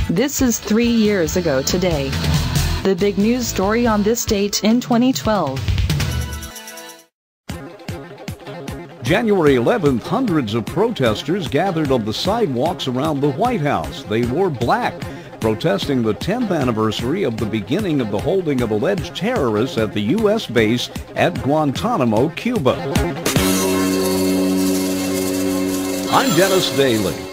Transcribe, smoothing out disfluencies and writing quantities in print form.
This is 3 years ago today. The big news story on this date in 2012. January 11th, hundreds of protesters gathered on the sidewalks around the White House. They wore black, protesting the 10th anniversary of the beginning of the holding of alleged terrorists at the U.S. base at Guantanamo, Cuba. I'm Dennis Daly.